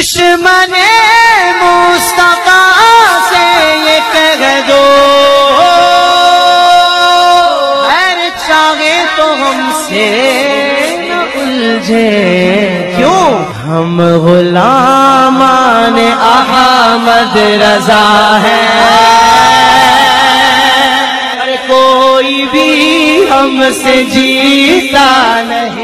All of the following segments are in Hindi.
दुश्मने मुस्तफा से ये कह दो, हर चाहे तो हमसे न उलझे, क्यों हम गुलामान अहमद रजा है, कोई भी हमसे जीता नहीं।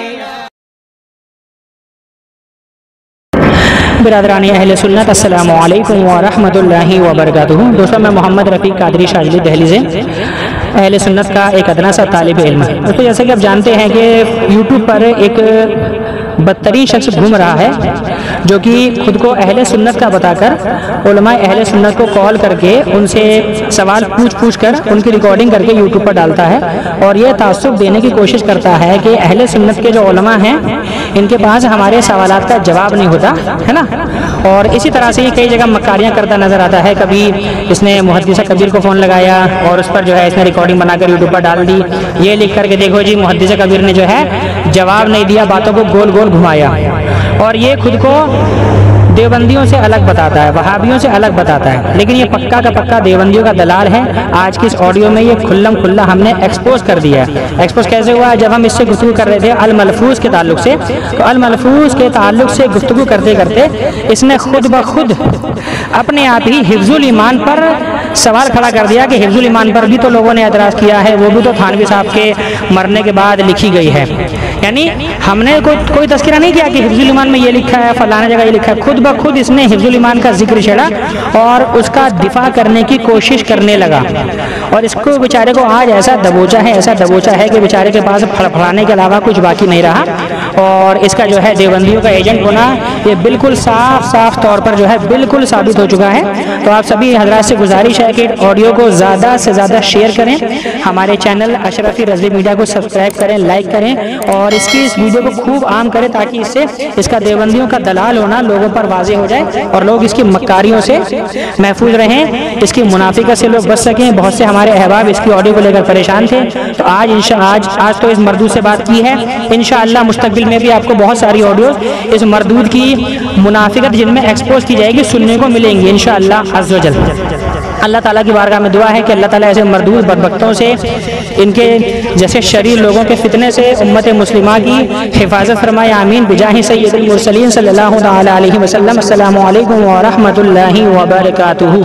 बिरादरानी अहले सुन्नत अस्सलामु अलैकुम व रहमतुल्लाहि व बरकातुहू। दोस्तों, मैं मोहम्मद रफ़ीक कादरी शाज़िली दिल्ली से अहले सुन्नत का एक अदना सा तालिब इल्म है। दोस्तों, जैसे कि आप जानते हैं कि यूट्यूब पर एक बदतरीन शख्स घूम रहा है जो कि खुद को अहले सुन्नत का बताकर उलमा अहले सुन्नत को कॉल करके उनसे सवाल पूछ कर उनकी रिकॉर्डिंग करके यूट्यूब पर डालता है और ये तासुब देने की कोशिश करता है कि अहले सुन्नत के जो उलमा हैं इनके पास हमारे सवालात का जवाब नहीं होता है ना। और इसी तरह से ये कई जगह मक्कारियाँ करता नजर आता है। कभी इसने मुहद्दिस कबीर को फ़ोन लगाया और उस पर जो है इसने रिकॉर्डिंग बनाकर यूट्यूब पर डाल दी, ये लिख करके देखो जी मुहद्दिस कबीर ने जो है जवाब नहीं दिया, बातों को गोल गोल घुमाया। और ये खुद को देवबंदियों से अलग बताता है, वहाबियों से अलग बताता है, लेकिन ये पक्का का पक्का देवबंदियों का दलाल है। आज की इस ऑडियो में ये खुल्लम खुल्ला हमने एक्सपोज कर दिया है। एक्सपोज कैसे हुआ? जब हम इससे गुफ्तगू कर रहे थे अल मलफूज के ताल्लुक से, तो अल मलफूज के ताल्लुक से गुफ्तगू करते करते इसने खुद ब खुद अपने आप ही हिफ्जुल ईमान पर सवाल खड़ा कर दिया कि हिफ्जुल ईमान पर भी तो लोगों ने एतराज़ किया है, वो भी तो थानवी साहब के मरने के बाद लिखी गई है। यानी हमने कोई तस्करा नहीं किया कि हिफ्जुल ईमान में ये लिखा है, फलाना जगह ये लिखा है। खुद ब खुद इसने हिफ्जुल ईमान का जिक्र छेड़ा और उसका दिफा करने की कोशिश करने लगा। और इसको बेचारे को आज ऐसा दबोचा है कि बेचारे के पास फड़फड़ाने के अलावा कुछ बाकी नहीं रहा। और इसका जो है देवबंदियों का एजेंट होना ये बिल्कुल साफ तौर पर जो है बिल्कुल साबित हो चुका है। तो आप सभी हजरात से गुजारिश है कि ऑडियो को ज़्यादा से ज़्यादा शेयर करें, हमारे चैनल अशरफी रज़वी मीडिया को सब्सक्राइब करें, लाइक करें और इस वीडियो को खूब आम करें ताकि इससे इसका देवबंदियों का दलाल होना लोगों पर वाज़े हो जाए और लोग इसकी मक्कारियों से महफूज रहें, इसकी मुनाफिकत से लोग बच सकें। बहुत से हमारे अहबाब इसकी ऑडियो को लेकर परेशान थे, तो आज तो इस मरदूद से बात की है। इंशाअल्लाह मुस्तकबिल में भी आपको बहुत सारी ऑडियो इस मरदूद की मुनाफिकत जिनमें एक्सपोज की जाएगी सुनने को मिलेंगी इंशाअल्लाह अज़्ज़ व जल। अल्लाह ताला की बारगाह में दुआ है कि अल्लाह ताला ऐसे मरदूद बदबख्तों से, इनके जैसे शरीर लोगों के फितने से उम्मत मुस्लिमा की हिफाजत फरमाए। आमीन बिजाहि सय्यदुल मुरसलीन सल्लल्लाहु तआला अलैहि वसल्लम। अस्सलामु अलैकुम व रहमतुल्लाहि व बरकातुहू।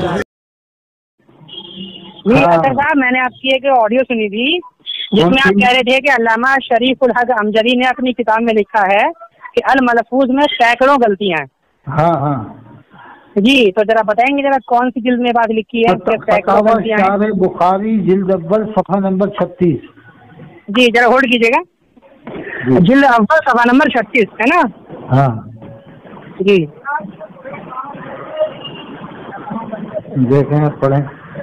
साहब, मैंने आपकी एक ऑडियो सुनी थी जिसमें आप कह रहे थे कि अल्लामा शरीफुल हक अमजदी ने अपनी किताब में लिखा है कि अल मलफूज में सैकड़ों गलतियां हैं। हाँ हाँ जी, तो जरा बताएंगे जरा कौन सी जिल्द में बात लिखी है? बुखारी जिल्द अव्वल सफ़ा नंबर 36। जी, जरा होल्ड कीजिएगा। जिल्द अव्वल सफ़ा नंबर 36 है ना? हाँ जी, देखें पढ़ें।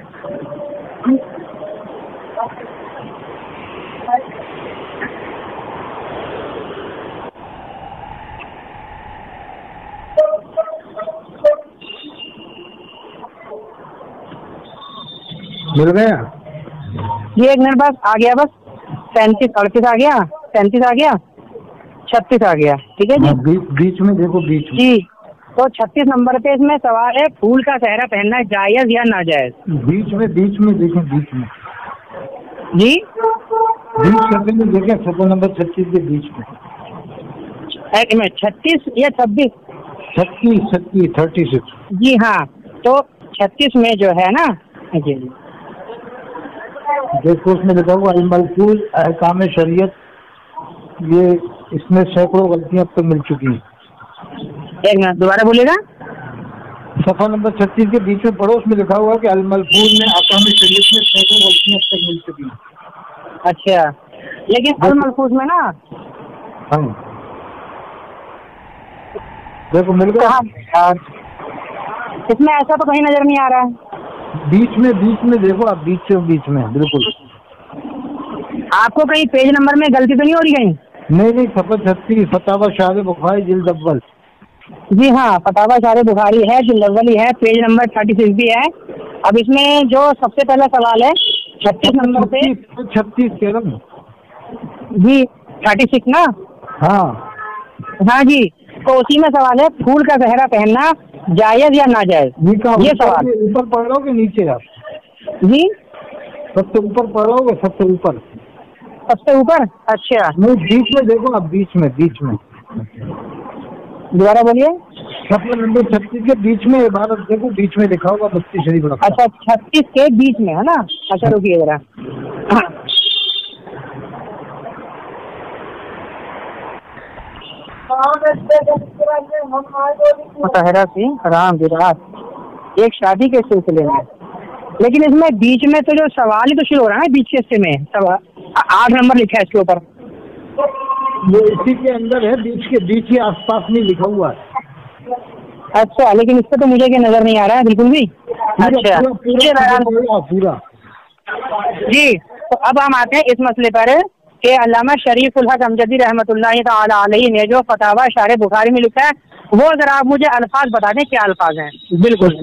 मिल गया ये एक मिनट बस आ गया, बस 37 38 आ गया, 37 आ गया, 36 आ गया। ठीक है जी, बीच में देखो, बीच में जी। तो 36 नंबर पे इसमें सवाल है, फूल का सेहरा पहनना जायज या नाजायज? बीच में देखें, बीच में जी, बीच शब्द में देखें, सफ़ा नंबर 36 के बीच में। एक मिनट, 36 या 26? 36 जी हाँ, तो 36 में जो है ना, जी देखो उसमें लिखा हुआ अल मलफूज अहकाम शरीयत, ये इसमें सैकड़ों गलतियां अब तक मिल चुकी हैं। एक मिनट दोबारा बोलेगा। सफ़ा नंबर 36 के बीच में पढ़ो, उसमें लिखा हुआ कि अल मलफूज में अहकाम शरीयत में सैकड़ों गलतियां अब तक मिल चुकी हैं। अच्छा, लेकिन अल मलफूज में ना, हाँ देखो मिल गया। इसमें ऐसा तो कहीं नजर नहीं आ रहा है। बीच में देखो आप, बीच में बिल्कुल। आपको कहीं पेज नंबर में गलती तो नहीं हो रही कहीं? नहीं, सफ़ा 36 फतावा शाह बुखारी जिल्द अव्वल। जी हाँ, फतावा शाह बुखारी है, जिल्द अव्वल ही है, पेज नंबर 36 भी है। अब इसमें जो सबसे पहला सवाल है 36 नंबर पे, 36 कह रहा हूँ जी, 36 ना? हाँ हाँ जी, तो उसी में सवाल है, फूल का गहरा पहनना जायज या नाजायज, ये सवाल। ऊपर पढ़ रहे हो कि नीचे आप? जी सबसे ऊपर पढ़ रहे हो, सबसे ऊपर? सबसे ऊपर। अच्छा, नहीं, बीच में देखो आप, बीच में दोबारा बोलिए। सफर नंबर 36 के बीच में इबारत देखो, बीच में लिखा होगा मुफ्ती शरीफ उल हक। अच्छा, 36 के बीच में है ना? अच्छा रुकिए जरा। मुताहरा से राम विराट एक शादी के सिलसिले में, लेकिन इसमें बीच में तो जो सवाल ही तो शुरू हो रहा है बीच के हिस्से में, 8 नंबर लिखा है इसके ऊपर। वो इसी के अंदर है, बीच के आसपास में लिखा हुआ है। अच्छा, लेकिन इस पे तो मुझे क्या नजर नहीं आ रहा है बिल्कुल भी। अच्छा पूरा जी। तो अब हम आते हैं इस मसले पर कि अल्लामा शरीफ उल हक अमजदी रहमतुल्लाह तआला अलैहि ने जो फतावा शारे बुखारी में लिखा है, वो जरा आप मुझे अल्फाज बता दें, क्या अल्फाज हैं? बिल्कुल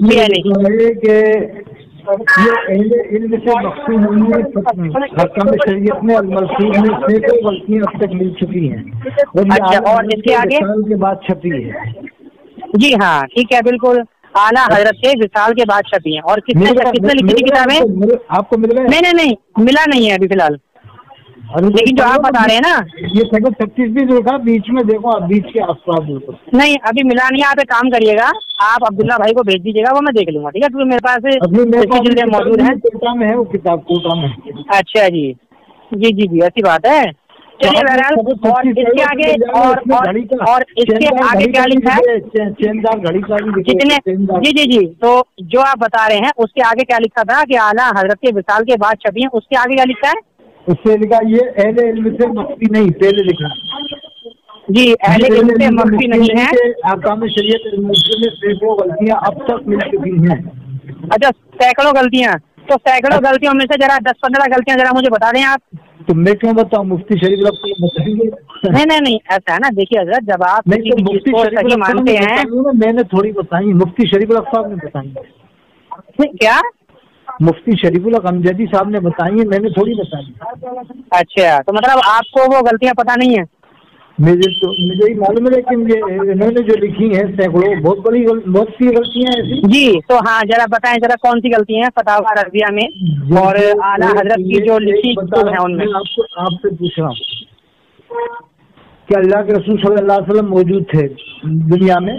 इल्म से मकसूद नहीं है, हकाम शरीयत में अल-मलफूज में सैकड़ों गलतियां अब तक मिल चुकी हैं। अच्छा, और इसके आगे के बाद छपी है। जी हाँ, ठीक है, बिल्कुल। आला हजरत के विसाल के बाद छपी है। और कितने लिखी थी किताबें? आपको मिल गए? नहीं, मिला नहीं है अभी फिलहाल, लेकिन जो आप बता रहे हैं ना, ये 36 भी देखा, बीच में देखो आप, बीच के आसपास देखो। नहीं, अभी मिला नहीं है। आप एक काम करिएगा, आप अब्दुल्ला भाई को भेज दीजिएगा, वो मैं देख लूंगा, ठीक है? क्योंकि मेरे पास चीजें मौजूद है। कोटा में है वो किताब, कोटा में। अच्छा जी, जी, ऐसी बात है। चलिए बहरहाल, और इसके आगे और इसके आगे क्या लिखा है? चेंदार घड़ी का भी कितने? जी, तो जो आप बता रहे हैं उसके आगे क्या लिखा था कि आला हजरत के विसाल के बाद छपी है, उसके आगे क्या लिखा है? उससे लिखा ये अहले इल्म से मख्फी नहीं, पहले लिखा जी, अहले इल्म से मख्फी नहीं है। अहकाम शरीयत में सैकड़ों गलतियां अब तक मिल चुकी हैं। अच्छा, सैकड़ों गलतियां, तो सैकड़ों गलतियों में से जरा 10-15 गलतियां जरा मुझे बता दें आप। तो मैं क्यों बताऊं, मुफ्ती शरीफ बताएंगे? नहीं, ऐसा है ना, देखिए हजरत, जब आप मुफ्ती शरीफ मानते हैं, मैंने थोड़ी बताई, मुफ्ती शरीफ साहब ने बताई। क्या? मुफ्ती शरीफुल हक अमजदी साहब ने बताई है, मैंने थोड़ी बताई। अच्छा, तो मतलब आपको वो गलतियां पता नहीं है? मुझे ही मालूम है, लेकिन ये इन्होंने जो लिखी हैं सैकड़ों, बहुत सी गलतियां ऐसी। जी, तो हाँ, जरा बताएं जरा कौन सी गलतियां हैं फतावा रज़िया में और आला हजरत की जो लिखी है उनमें। आपसे पूछ रहा हूँ कि अल्लाह के रसूल सल्लल्लाहु अलैहि वसल्लम मौजूद थे दुनिया में,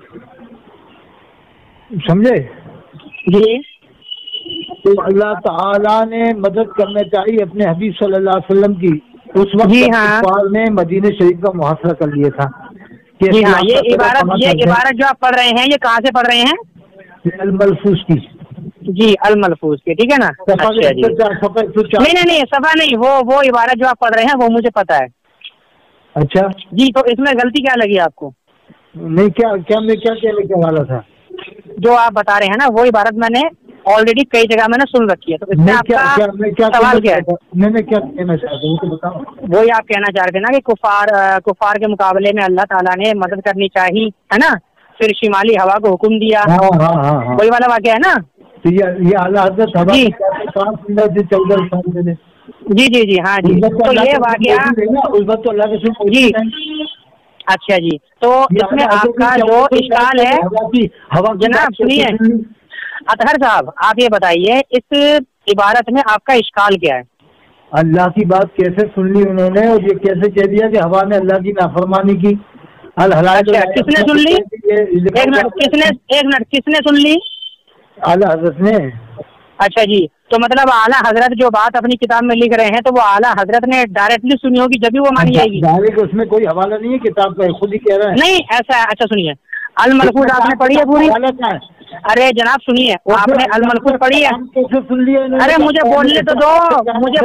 समझे जी? तो अल्लाह ताला ने मदद करना चाहिए अपने हबीब सल्लल्लाहु अलैहि वसल्लम की। उस वक्त कुफार ने मदीने शरीफ का मुहासरा कर लिया था। जी हाँ, ये इबारत जो आप पढ़ रहे हैं, ये कहाँ से पढ़ रहे हैं? अल-मलफूज की। जी, अल-मलफूज की, ठीक है ना? अच्छा जी। नहीं, सफा नहीं, वो इबारत जो आप पढ़ रहे हैं वो मुझे पता है। अच्छा जी, तो इसमें गलती क्या लगी आपको? नहीं, क्या लेके वाला था? जो आप बता रहे हैं ना, वो इबारत मैंने ऑलरेडी कई जगह मैंने सुन रखी है, तो इसमें आपका सवाल क्या है? मैंने क्या कहना चाहता हूँ तो बताओ। वही आप कहना चाह रहे थे ना कि कुफार के मुकाबले में अल्लाह ताला ने मदद करनी चाहिए, है ना? फिर शिमाली हवा को हुक्म दिया। हाँ। वही वाला वाक़या है ना? तो ये आला हज़रत हवा जी 14 साल पहले। जी, हाँ जी। तो ये वाक़या उस तो अल्लाह के जी। अच्छा जी, तो इसमें आपका जो इश्काल है, जनाब सुनिए अतहर साहब, आप ये बताइए इस इबारत में आपका इश्काल क्या है? अल्लाह की बात कैसे सुन ली उन्होंने, और ये कैसे कह दिया कि हवा ने अल्लाह की नाफरमानी की? अच्छा, किसने सुन ली? एक मिनट, किसने सुन ली? आला हजरत ने। अच्छा जी, तो मतलब आला हजरत जो बात अपनी किताब में लिख रहे हैं, तो वो आला हजरत ने डायरेक्टली सुनी होगी, जब भी वो मानी जाएगी। डायरेक्ट उसमें कोई हवाला नहीं है किताब का, खुद ही कह रहा है। नहीं, ऐसा है। अच्छा सुनिए, अल-मलफूज आपने पढ़ी है पूरी? अरे जनाब सुनिए, आपने अल-मलफूज पढ़ी है? सुन लिया? अरे मुझे बोलने तो दो, मुझे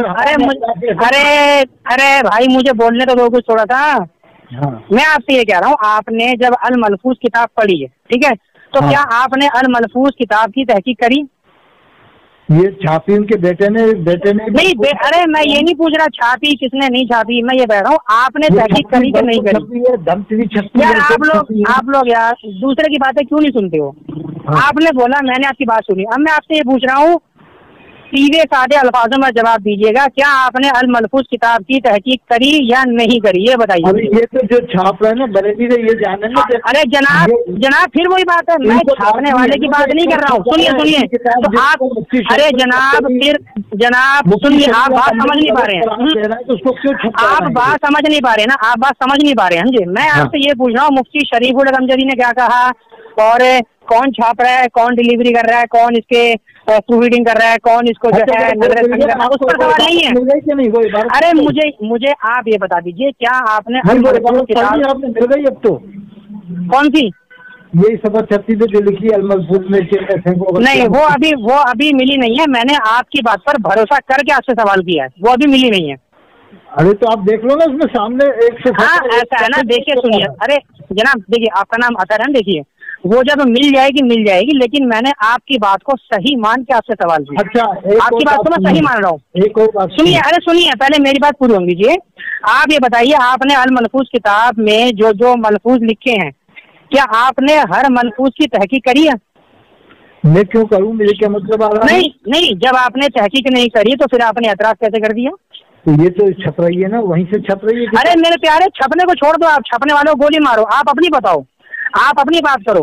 अरे भाई मुझे बोलने तो दो कुछ थोड़ा सा। मैं आपसे ये कह रहा हूँ, आपने जब अल-मलफूज किताब पढ़ी है, ठीक है, तो क्या आपने अल-मलफूज किताब की तहकीक करी? ये छापी उनके बेटे ने नहीं, अरे मैं ये नहीं पूछ रहा छापी किसने नहीं छापी, मैं ये कह रहा हूँ आपने तहकीक करी कि नहीं करी? यार आप लोग यार दूसरे की बातें क्यों नहीं सुनते हो? आपने बोला, मैंने आपकी बात सुनी, अब मैं आपसे ये पूछ रहा हूँ सीधे साधे अल्फाजों में जवाब दीजिएगा, क्या आपने अल मलफूज किताब की तहकीक करी या नहीं करी, ये बताइए। अभी ये तो जो छाप रहे हैं ना बरेली से, ये जाने ना। अरे जनाब फिर वही बात है, मैं छापने वाले की बात नहीं कर रहा हूँ। सुनिए तो आप, अरे जनाब फिर जनाब सुनिए, आप बात समझ नहीं पा रहे हैं, आप बात समझ नहीं पा रहे ना, आप बात समझ नहीं पा रहे हैं जी। मैं आपसे ये पूछ रहा हूँ मुफ्ती शरीफुल गमजदी ने क्या कहा, और कौन छाप रहा है, कौन डिलीवरी कर रहा है, कौन इसके प्रूफरीडिंग कर रहा है, कौन इसको जो है उस पर सवाल नहीं है। अरे मुझे आप ये बता दीजिए, क्या आपने आपने मिल गई अब तो कौन सी यही सबक 36 में जो लिखी अलमलफूज में नहीं, वो अभी मिली नहीं है। मैंने आपकी बात पर भरोसा करके आपसे सवाल किया है, वो अभी मिली नहीं है। अरे तो आप देख लो ना उसमें सामने एक। हाँ ऐसा है ना, देखिए सुनिए, अरे जनाब देखिए, आपका नाम अतर है, देखिए वो जब मिल जाएगी, लेकिन मैंने आपकी बात को सही मान के आपसे सवाल किया। अच्छा, आपकी बात को मैं सही मान रहा हूँ। एक और बात सुनिए, अरे सुनिए, पहले मेरी बात पूरी होने दीजिए। आप ये बताइए, आपने अल मलफूज किताब में जो मलफूज लिखे हैं, क्या आपने हर मलफूज की तहकीक करी है? मैं क्यों करूँ, मेरे क्या मतलब आ रहा है? नहीं, जब आपने तहकीक नहीं करी तो फिर आपने एतराज कैसे कर दिया? तो ये तो छप रही है ना, वहीं से छप रही है। अरे मेरे प्यारे, छपने को छोड़ दो, आप छपने वालों को गोली मारो, आप अपनी बताओ, आप अपनी बात करो,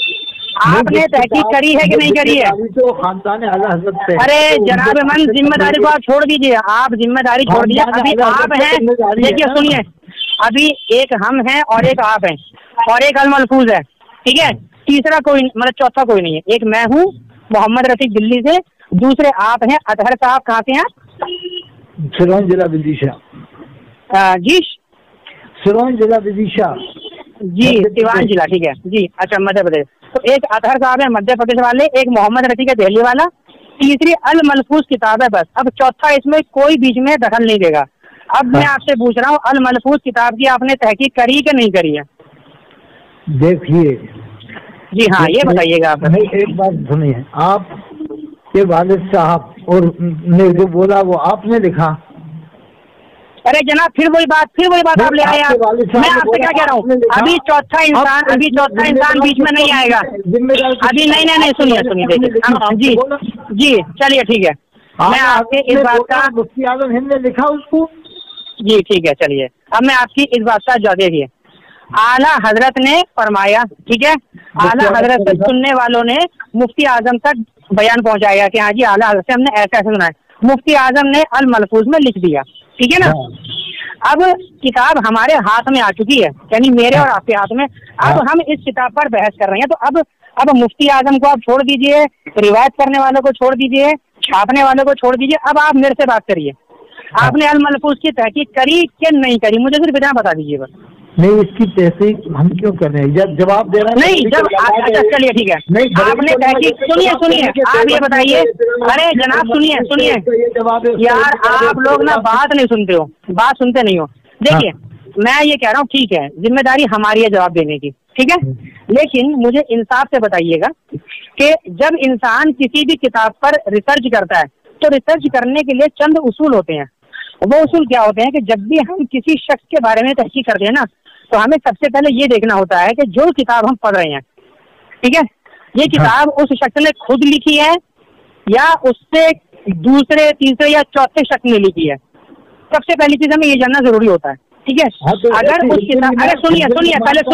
आपने तहकीक करी है कि नहीं करी है? तो खानदान आला हज़रत से। अरे जनाब मन, जिम्मेदारी को आप छोड़ दीजिए, आप जिम्मेदारी छोड़ दीजिए। अभी आप हैं, देखिए सुनिए, अभी एक हम हैं और एक आप हैं और एक अल मलफूज है, ठीक है? तीसरा कोई मतलब चौथा कोई नहीं है। एक मैं हूँ मोहम्मद रफीक दिल्ली से, दूसरे आप हैं अतहर साहब, कहाँ से हैं? सिरोंज जिला विदिशा। जी सिरोंज जिला विदिशा जी, सिवान जिला, ठीक है जी। अच्छा, मध्य प्रदेश। तो एक अतहर साहब है मध्य प्रदेश वाले, एक मोहम्मद रफीक है दिल्ली वाला, तीसरी अल मलफूज किताब है बस। अब चौथा इसमें कोई बीच में दखल नहीं देगा। अब मैं आपसे पूछ रहा हूँ, अल मलफूज किताब की आपने तहकीक करी कि नहीं करी है? देखिए जी हाँ, ये बताइएगा आप। एक बात सुनिए, आप के वालिद साहब और ने जो बोला वो आपने लिखा। अरे जनाब फिर वही बात आप ले आए। मैं आपसे क्या कह रहा हूँ, अभी चौथा इंसान बीच में नहीं आएगा अभी। नहीं, सुनिए देखिए जी, चलिए ठीक है, मैं आपके इस बात का, मुफ्ती आजम हिंद ने लिखा उसको जी, ठीक है चलिए। अब मैं आपकी इस बात का जवाब देखिए, आला हजरत ने फरमाया, ठीक है? आला हजरत से सुनने वालों ने मुफ्ती आजम तक बयान पहुंचाएगा कि हाँ जी आला हजरत से हमने ऐसा सुना है। मुफ्ती आजम ने अल मलफूज में लिख दिया, ठीक है ना? अब किताब हमारे हाथ में आ चुकी है, यानी मेरे और आपके हाथ में। अब हम इस किताब पर बहस कर रहे हैं, तो अब मुफ्ती आजम को आप छोड़ दीजिए, रिवायत करने वालों को छोड़ दीजिए, छापने वालों को छोड़ दीजिए। अब आप मेरे से बात करिए, आपने अल मलफूज की तहकीक करी कि नहीं करी? मुझे सिर्फ इतना बता दीजिए बस। नहीं, इसकी तहकीक हम क्यों कर रहे हैं? जब जवाब दे रहे हैं नहीं, जब अच्छा चलिए ठीक है, आपने तहकीक, सुनिए आप ये बताइए। अरे जनाब सुनिए यार, आप लोग ना बात नहीं सुनते हो, बात सुनते नहीं हो। देखिए मैं ये कह रहा हूँ, ठीक है जिम्मेदारी हमारी है जवाब देने की, ठीक है? लेकिन मुझे इंसाफ से बताइएगा कि जब इंसान किसी भी किताब पर रिसर्च करता है तो रिसर्च करने के लिए चंद उसूल होते हैं। वो उसूल क्या होते हैं कि जब भी हम किसी शख्स के बारे में तहकीक करते हैं ना, तो हमें सबसे पहले ये देखना होता है कि जो किताब हम पढ़ रहे हैं, ठीक है, ये किताब उस शख्स ने खुद लिखी है या उससे दूसरे तीसरे या चौथे शख्स ने लिखी है। सबसे पहली चीज हमें ये जानना जरूरी होता है, ठीक है? अगर उस किताब, अरे सुनिए पहले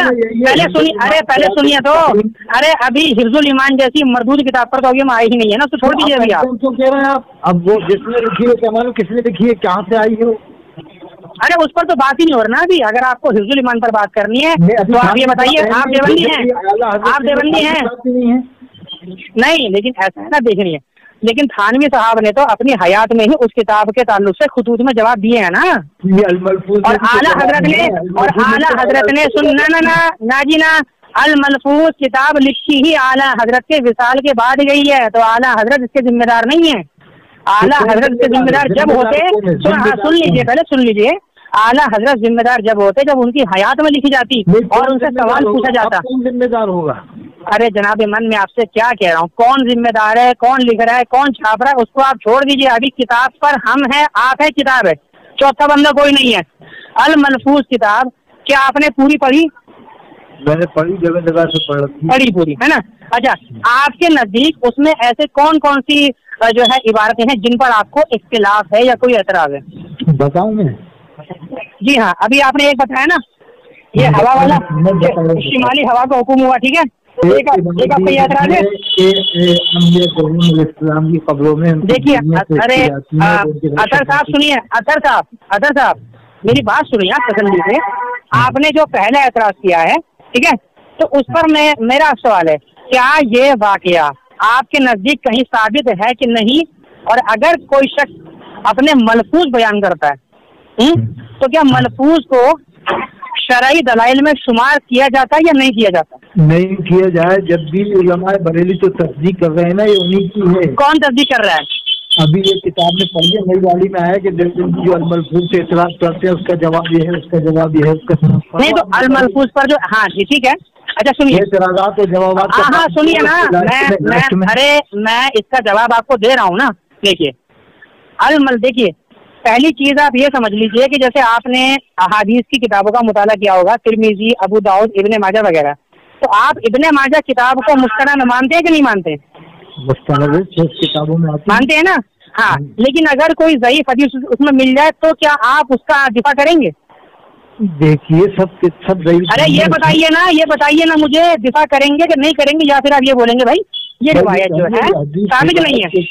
सुनिए तो, अरे अभी हिफ्जुल ईमान जैसी मरदूद किताब पर तो अभी हम आए ही नहीं है ना, तो छोड़ दीजिए अभी आप। तो कह रहे हैं आप, अब वो जिसने लिखी है क्या मालूम किसने लिखी है, कहाँ से आई है? अरे उस पर तो बात ही नहीं हो रहा ना अभी। अगर आपको हिफ्जुल ईमान पर बात करनी है तो आप ये बताइए, आप देवबंदी हैं? नहीं, लेकिन ऐसा है ना, देखिए, लेकिन थानवी साहब ने तो अपनी हयात में ही उस किताब के ताल्लुक से खुतूत में जवाब दिए हैं ना। और आला हजरत ने सुन ना जी ना, अल मलफूज किताब लिखी ही आला हजरत के विसाल के बाद गई है, तो आला हजरत इसके जिम्मेदार नहीं है। आला हजरत के जिम्मेदार जब होते, सुन लीजिए, आला हजरत जिम्मेदार जब होते जब उनकी हयात में लिखी जाती और उनसे सवाल पूछा जाता। कौन जिम्मेदार होगा? अरे जनाब मन, मैं आपसे क्या कह रहा हूँ, कौन जिम्मेदार है, कौन लिख रहा है, कौन छाप रहा है, उसको आप छोड़ दीजिए। अभी किताब पर हम हैं, आप है, किताब है, चौथा बंदा कोई नहीं है। अल मलफूज किताब क्या आपने पूरी पढ़ी? मैंने पढ़ी, जगह जगह से पढ़ी पूरी, है ना। अच्छा, आपके नजदीक उसमें ऐसे कौन कौन सी जो है इबारतें हैं जिन पर आपको इख्तिलाफ है या कोई एतराज है? बताऊं मैं? जी हाँ, अभी आपने एक बताया ना, ये हवा वाला, शिमाली हवा का हुक्म हुआ, ठीक है। एक आपका ये एतराज है? इस्लाम की खबरों में देखिए, अरे अतर साहब सुनिए, अतर साहब मेरी बात सुनिए आप तसल्ली से। आपने जो पहला एतराज किया है, ठीक है, तो उस पर मेरा सवाल है, क्या ये वाकया आपके नजदीक कहीं साबित है कि नहीं? और अगर कोई शख्स अपने मलफूज बयान करता है, तो क्या मलफूज को शरई दलाइल में शुमार किया जाता है या नहीं किया जाता? नहीं किया जाए। जब भी उलमाए बरेली तो तस्दीक कर रहे हैं ना, ये उन्हीं की है। कौन तस्दीक कर रहा है? अभी ये किताब में पढ़िए, नई वाली में आया कि जो अलमलफूज से इतराज करते हैं उसका जवाब ये है, उसका जवाब ये है, उसका नहीं। तो अलमलफूज पर जो, हाँ जी ठीक है, अच्छा सुनिए, एतराज़ात और जवाब, हाँ सुनिए ना, मैं इसका जवाब आपको दे रहा हूँ ना। देखिए देखिए, पहली चीज आप ये समझ लीजिए कि जैसे आपने अहादीस की किताबों का मुताला किया होगा, तिरमिजी, अबू दाऊद, इब्ने माजा वगैरह, तो आप इब्ने माजा किताब को मुस्तनद मानते हैं कि नहीं मानते? मुस्तनद किताबों में मानते हैं ना। हाँ, लेकिन अगर कोई ज़ईफ हदीस उसमें मिल जाए तो क्या आप उसका दिफा करेंगे? देखिए सब ज़ईफ। अरे ये बताइए ना मुझे, दिफा करेंगे कि नहीं करेंगे, या फिर आप ये बोलेंगे भाई ये रिवायत जो है साबित नहीं है?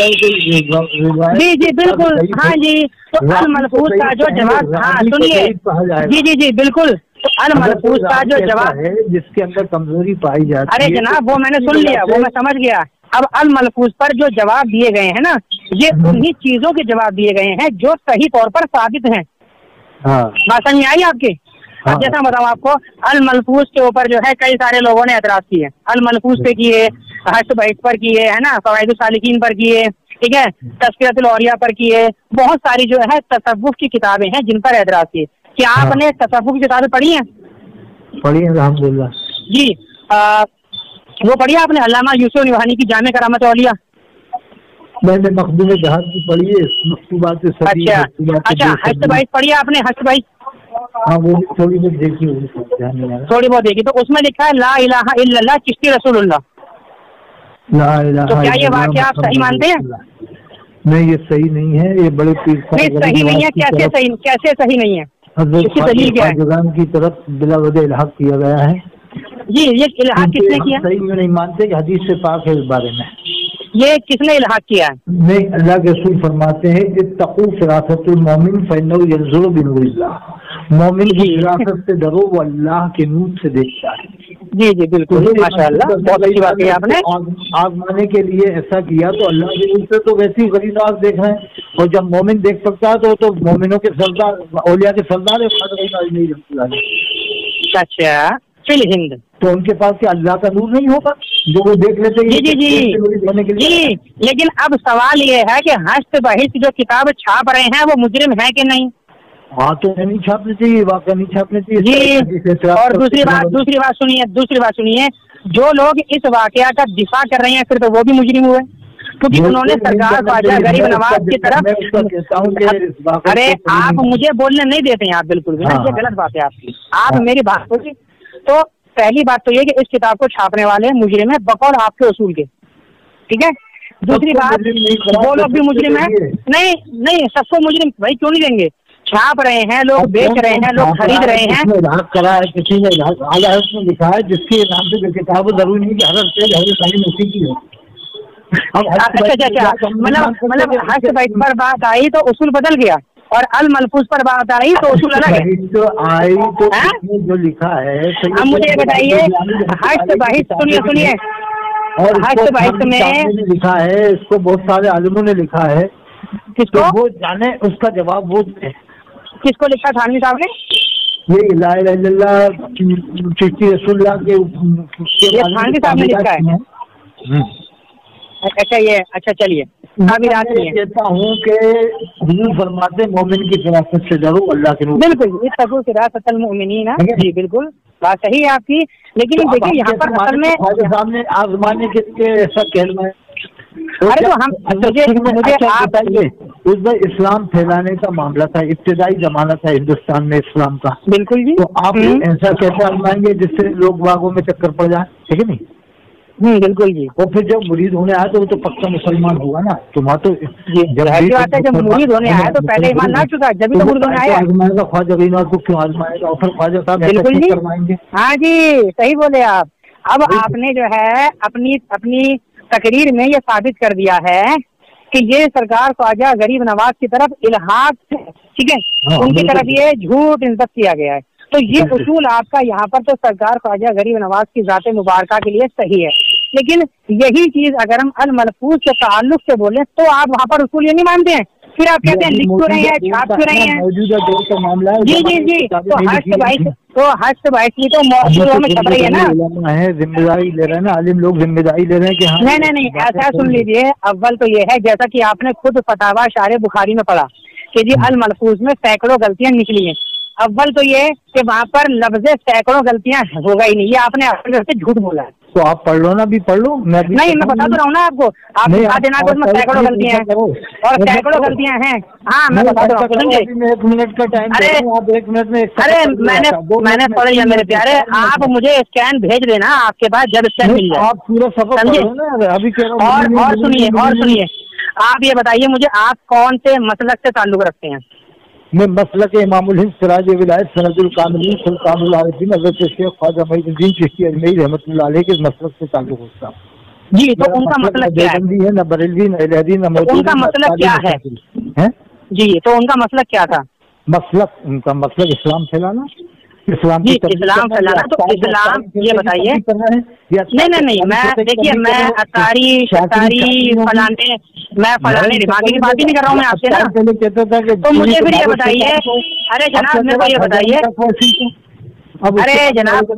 जी बिल्कुल, हाँ जी। तो अलमलफूज का जो जवाब, हाँ सुनिए, जी बिल्कुल, तो अलमलफूज का जो जवाब है जिसके अंदर कमजोरी पाई जाती है, अरे जनाब वो मैंने सुन लिया, वो मैं समझ गया। अब अलमलफूज पर जो जवाब दिए गए हैं ना, ये उन्हीं चीजों के जवाब दिए गए हैं जो सही तौर पर साबित हैं। बात समझ में आई आपकी? अब जैसा बताऊँ आपको, अलमलफूज के ऊपर जो है कई सारे लोगों ने एतराज किए। अलमलफूज पे किए, हश्र बहित पर किए, है ना, फवाइदुस सालिकीन पर किए, ठीक है, तज़किरतुल औलिया पर किए, बहुत सारी जो है तसव्वुफ की किताबें हैं जिन पर एतराज किए। क्या आपने तसव्वुफ की किताबें पढ़ी हैं? पढ़ी है अल्हम्दुलिल्लाह जी। वो पढ़ी आपने अल्लामा यूसुफ नबहानी की जामे करामत औलिया? मैंने मखदूम जहाज की पढ़ी है, मकतूबात से सभी। अच्छा, हश्र बहित पढ़ी आपने? हश्र बहित, हाँ वो थोड़ी बहुत देखी, थोड़ी बहुत देखी। तो उसमें लिखा है ला इलाहा इल्लल्लाह चिश्ती रसूलुल्लाह। तो क्या ये वाक़या आप सही मानते हैं? नहीं, ये सही नहीं है, ये बड़े पीर नहीं सही नहीं है। कैसे सही नहीं है? इसकी दलील क्या है? की तरफ बिला वजह इल्हाक किया गया है। जी, ये इल्हाक किसने किया? सही में नहीं मानते कि हदीस से पाक है इस बारे में। ये किसने इल्हाक किया है? नहीं, अल्लाह के रसूल फरमाते हैं इत्तक़ू फ़िरासतुल मोमिन फ़इन्नहु यंज़ुरु बिनूरिल्लाह। मोमिन की फिरासत से डरो, वो अल्लाह के नूर से देखता है। जी बिल्कुल, माशाअल्लाह, बहुत अच्छी बात कही आपने। आजमाने के लिए ऐसा किया तो अल्लाह के नूर से तो वैसे ही गरीब नाज देख रहे हैं, और जब मोमिन देख सकता है तो मोमिनों के सरदार, औलिया के सरदार है। अच्छा, फिल हिंद, तो उनके पास क्या अल्लाह का नूर नहीं होगा जो वो देख लेते हैं? जी। लेकिन अब सवाल ये है कि हश्र बहित जो किताब छाप रहे हैं वो मुजरिम है कि नहीं? हाँ, तो नहीं छापने चाहिए, वाक़या नहीं छापने चाहिए जी। और दूसरी बात सुनिए, जो लोग इस वाक़या का दिफा कर रहे हैं फिर तो वो भी मुजरिम हुए, क्योंकि उन्होंने सरकार ख्वाजा गरीब नवाज की तरफ। अरे आप मुझे बोलने नहीं देते हैं आप, बिल्कुल भी ना, ये गलत बात है आपकी। आप मेरी बात सुनिए। तो पहली बात तो ये कि इस किताब को छापने वाले मुजरिम है बकौल आपके उसूल के, ठीक है। दूसरी बात, वो लोग भी मुजरिम है? नहीं, सबको मुजरिम भाई क्यों नहीं देंगे? छाप रहे हैं लोग, बेच रहे हैं लोग, खरीद रहे हैं। करा है किसी ने, उसमें लिखा है जिसके नाम से किताब जरूरी नहीं कि हज़रत सारी उसी की हो। अच्छा, मतलब हश्र बहित पर बात आई तो उसूल बदल गया, और अलमलफूज पर बात आई तो उसूल अलग है। तो आई तो जो लिखा है। अब मुझे बताइए, हश्र बहित सुनिए, और हश्र बहित में लिखा है, इसको बहुत सारे आलिमों ने लिखा है, किसको वो जाने उसका जवाब वो है। किसको लिखा थानवी साहब ने? ये ला इलाहा इल्लल्लाह चिश्ती रसूलुल्लाह के थानवी साहब ने लिखा है। अच्छा चलिए, मैं कहता हूँ कि हुजूर फरमाते मोमिन की फिरासत से डरो, अल्लाह के नूर। बिल्कुल, इत्तक़ू फिरासतल मुमिनीन। जी बिल्कुल, बात सही है आपकी। लेकिन देखिए यहाँ पर असल में सामने आजमाने के लिए ऐसा कहना है। अरे तो हम मुझे आप उसमें इस्लाम फैलाने का मामला था, इब्तिदाई जमाना था हिंदुस्तान में इस्लाम का। बिल्कुल जी। तो आप ऐसा कैसे आजमाएंगे जिससे लोग बागों में चक्कर पड़ जाए, ठीक है नहीं? बिल्कुल जी। और फिर जब मुरीद होने आया तो वो तो पक्का मुसलमान हुआ ना। तो वहाँ तो जब मुरीद होने आया तो पहले ईमान ला चुका, जब भी तो मुरीद होने आया। आजमाएगा ख्वाजा गरीनाथ को, क्यों आजमाएगा? और फिर ख्वाजा साहब बिल्कुल जी करवाएंगे। हाँ जी, सही बोले आप। अब आपने जो है अपनी तकरीर में ये साबित कर दिया है कि ये सरकार ख्वाजा गरीब नवाज की तरफ इल्हाद, ठीक है, उनकी तरफ ये झूठ निस्बत किया गया है। तो ये उसूल आपका यहाँ पर तो सरकार ख्वाजा गरीब नवाज की ज़ात मुबारका के लिए सही है, लेकिन यही चीज अगर हम अल मलफूज के ताल्लुक से बोले तो आप वहाँ पर उसूल ये नहीं मानते हैं। फिर आप कहते हैं लिख क्यों रहे हैं, छाप क्यों रहे हैं? मौजूदा दौर का मामला है। जी जी जी। तो हस्त बाईस की तो मौजूदा में छप रही है ना, है जिम्मेदारी ले रहे हैं ना, आलिम लोग जिम्मेदारी ले रहे हैं कि हाँ। नहीं, ऐसा सुन लीजिए। अव्वल तो ये है, जैसा कि आपने खुद फतावा शारे बुखारी में पढ़ा कि जी अल मलफूज में सैकड़ों गलतियां निकली हैं। अव्वल तो ये कि वहाँ पर लफ्ज़े सैकड़ों गलतियां होगा ही नहीं, ये आपने अपने से झूठ बोला है। तो आप पढ़ लो ना, भी पढ़ लो। मैं बता तो रहा हूँ ना आपको, आप बता देना उसमें सैकड़ों गलतियां हैं और सैकड़ों गलतियां हैं। हाँ मैं बता रहा हूँ, सुनिए। 1 मिनट का टाइम, आप 1 मिनट में। अरे मैंने पढ़ लिया मेरे प्यारे, आप मुझे स्कैन भेज देना आपके पास, जब स्कैन मिल जाए। आप पूरा सफर पढ़ो ना अभी कह रहा हूँ। और सुनिए, आप ये बताइए मुझे, आप कौन से मसलक से ताल्लुक रखते हैं? मैं मसलक इमामुल हिंद सिराज विलायत सनदुल कामिलीन सुल्तानुल आरिफीन हज़रत शेख ख्वाजा मुईनुद्दीन चिश्ती अजमेरी रहमतुल्लाह अलैह के मसलक से ताल्लुक रखता हूँ। जी, तो उनका मसलक क्या है? न बरेलवी, न अहले हदीस, न मौदूदी। उनका मसलक क्या है? जी, तो उनका मसलक क्या था? उनका मसलक इस्लाम फैलाना, इस्लाम फैलाना। तो इस्लाम ये बताइए। नहीं, मैं देखिए, मैं अतारी फलाने दिमागी की बात ही नहीं कर रहा हूँ मैं आपसे ना। कहता था कि तो मुझे फिर ये बताइए, अरे जनाब मेरे को ये बताइए, अरे जनाब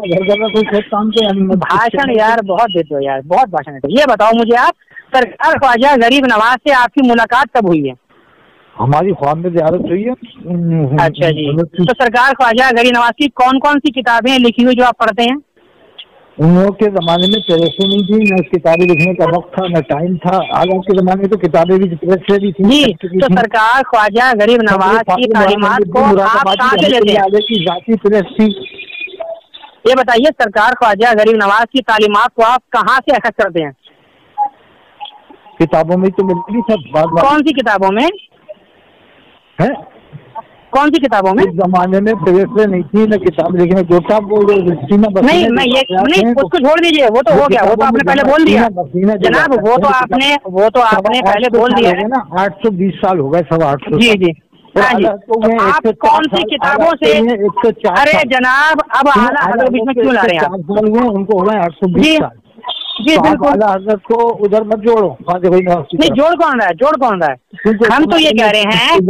भाषण यार बहुत देते हो यार, बहुत भाषण देते हो। ये बताओ मुझे आप, सरकार ख्वाजा गरीब नवाज से आपकी मुलाकात कब हुई है? हमारी ख्वाब में ज़ियारत हुई है। अच्छा जी। तो सरकार ख्वाजा गरीब नवाज की कौन कौन सी किताबें लिखी हुई जो आप पढ़ते हैं? उन लोगों के ज़माने में प्रेसें नहीं थी, न किताबें लिखने का वक्त था, न टाइम था। आज के ज़माने में तो किताबें भी प्रेस से भी थी। जी, तो सरकार ख्वाजा गरीब नवाज की तालीमात को आप कहाँ से लेते हैं? की जाती प्रेस थी। ये बताइए, सरकार ख्वाजा गरीब नवाज की तालीमात को आप कहाँ से अखज़ करते हैं? किताबों में तो मिलती सब। कौन सी किताबों में है? कौन सी किताबों में? इस जमाने में प्रेसें नहीं थी, न किताब लिखने। जो था वो नहीं, उसको छोड़ दीजिए, वो तो हो गया, वो तो आपने पहले बोल दिया जनाब, वो तो आपने पहले बोल दिया है ना। 820 साल हो गए, 850। जी जी। हाँ जी। तो आप कौन सी किताबों से? अरे जनाब, अब आला हज़रत बीच में क्यों ला रहे हैं आप? उनको हो गए 820 साल। जी बिल्कुल। आला हज़रत को उधर मत जोड़ो। नहीं, जोड़ कौन रहा है? हम तो ये कह रहे हैं,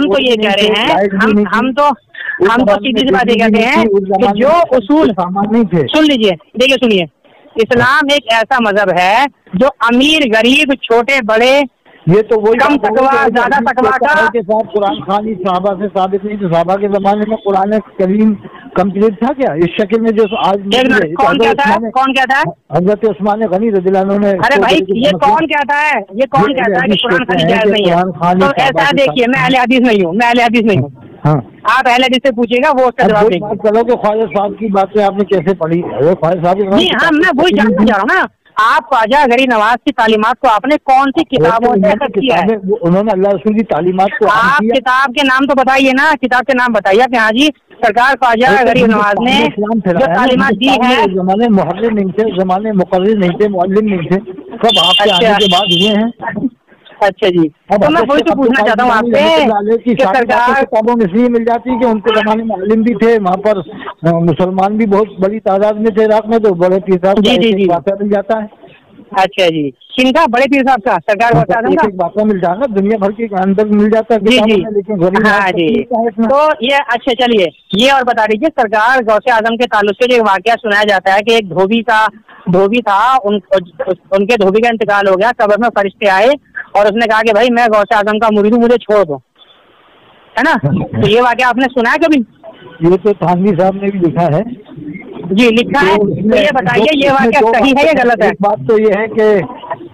हम तो सीधी सी बात ये कहते हैं कि जो उसूल, सुन लीजिए, देखिए सुनिए, इस्लाम एक ऐसा मजहब है जो अमीर गरीब छोटे बड़े, ये तो वही कम तकवा ज्यादा तकवा का के साथ कुरान खानी सहाबा से साबित नहीं। तो सहाबा के जमाने में कुरान करीम कंप्लीट था क्या इस शक्ल में जो आज? कौन कहता है? हज़रत उस्मान गनी रज़ियल्लाहु अन्हु ने। अरे भाई, ये कौन कहता है कि कुरान खानी जायज नहीं है? तो ऐसा देखिए, मैं अहले हदीस नहीं हूँ। हाँ, आप अहले हदीस से पूछिएगा, वो उसका जवाब देंगे। चलो कि ख्वाजा साहब की बातें आपने कैसे पढ़ी? ख्वाजा साहब जी हाँ, मैं वही जानना चाह रहा हूँ ना, आप ख्वाजा गरीब नवाज की तालीमात को आपने कौन सी किताबों से अखज़ किया है? उन्होंने अल्लाह रसूल की तालीमात को। आप किताब के नाम तो बताइए ना, किताब के नाम बताइए आप। हाँ जी, सरकार ख्वाजा गरीब नवाज ने जो तालीमात दी है। जमाने मुहर्रिर नहीं थे, जमाने मुकर्रिर नहीं थे, मुअल्लिम नहीं थे, सब आपके आने के बाद हुए हैं। अच्छा जी, तो मैं वही तो पूछना चाहता हूँ आपसे कि सरकार किताबों में इसलिए मिल जाती है कि उनके जमाने में आलिम भी थे, वहाँ पर मुसलमान भी बहुत बड़ी तादाद में थे इराक में, तो बड़े पीर साहब वाक़या मिल जाता है। अच्छा जी, किनका? बड़े पीर साहब का? सरकार वाक़या मिल जाएगा, दुनिया भर के अंदर मिल जाता है। लेकिन हाँ जी, तो ये अच्छा चलिए, ये और बता दीजिए, सरकार गौसे आजम के ताल्लुक से जो वाक़या सुनाया जाता है कि एक धोबी था, उनके धोबी का इंतकाल हो गया, कब्र में फरिश्ते आए और उसने कहा कि भाई मैं गौसे आजम का मुरीद हूँ, मुझे छोड़ दो, है ना? तो ये वाक़या आपने सुना है कभी? ये तो थानवी साहब ने भी लिखा है। जी लिखा है। तो ये बताइए, ये वाक़या सही है या गलत है? एक बात तो ये है कि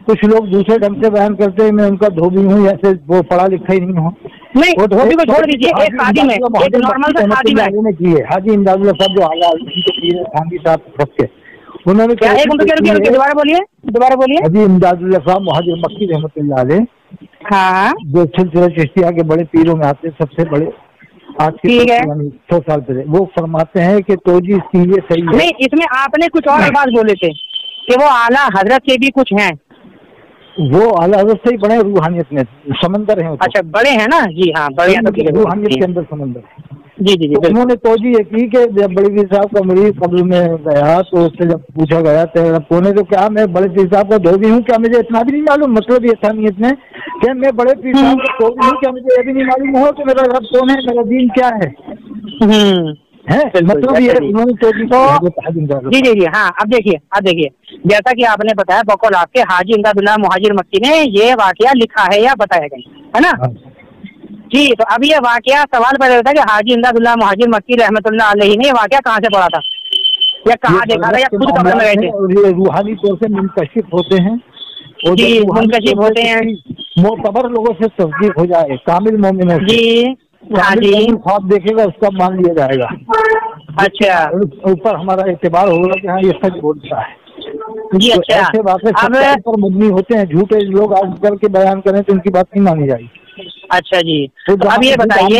कुछ लोग दूसरे ढंग से बयान करते हैं, मैं उनका धोबी हूँ, जैसे वो पढ़ा लिखा ही नहीं हो। नहीं, धोबी को छोड़ दीजिए, एक खादिम है, एक नॉर्मल सा खादिम है। की है हाजी इमदादुल्लाह साहब जो आला खानवी साहब सबके, उन्होंने क्या, एक मिनट दोबारा बोलिए, दोबारा बोलिए। हाजी इमदादुल्लाह साहब मुहाजिर मक्की रहमतुल्लाह अलैह, हाँ, जो सिलसिला चिश्तिया के बड़े पीरों में आते, सबसे बड़े आज के 100 साल पहले, वो फरमाते हैं कि तोजी इसकी ये सही है। नहीं, इसमें आपने कुछ और बात बोले थे कि वो आला हजरत के भी कुछ हैं, वो आला हजरत से ही बड़े रूहानियत में समंदर हैं। अच्छा, बड़े हैं ना जी, हाँ बड़े हैं, तो रूहानियत के अंदर समंदर है। जी जी जी। उन्होंने तोजी ये की कि जब बड़े पीर साहब का मरीज कब्र में गया तो उससे जब पूछा गया तेरा कौन है, तो क्या मैं बड़े पीर साहब का धोबी हूँ, क्या मुझे इतना भी नहीं मालूम, मतलब ये था नियत में कि मैं बड़े पीर साहब का धोबी हूँ, क्या मुझे ये भी नहीं मालूम हो कि मेरा रब कौन है, मेरा दीन क्या है। मतलब ये उन्होंने तोजी तो जी जी जी। हाँ, अब देखिए जैसा कि आपने बताया बकौल आपके हाजी इमदादुल्लाह मुहाजिर मक्की ने ये वाकया लिखा है या बताया गया है ना जी। तो अब ये वाकया सवाल पैदा होता है कि हाजी इमदादुल्लाह मुहाजिर मक्की रहमतुल्लाह अलैहि ने वाकया कहाँ से पढ़ा था या कहाँ देखा था या खुद कब्र में गए थे। और ये रूहानी तौर से मुनकशिफ होते हैं जी, मुनकशिफ होते हैं, मोतबर लोगों से तस्दीक हो जाए, कामिल मोमिनों से जी। हाँ जी, ख्वाब देखेगा उसका मान लिया जाएगा। अच्छा, ऊपर हमारा एतबार होगा कि हाँ ये सच बोलता है जी। तो अच्छा, ऐसे बातें सच्चाई पर मबनी होते हैं, झूठे लोग आजकल के बयान करें तो उनकी बात नहीं मानी जाएगी। अच्छा जी। तो अब ये बताइए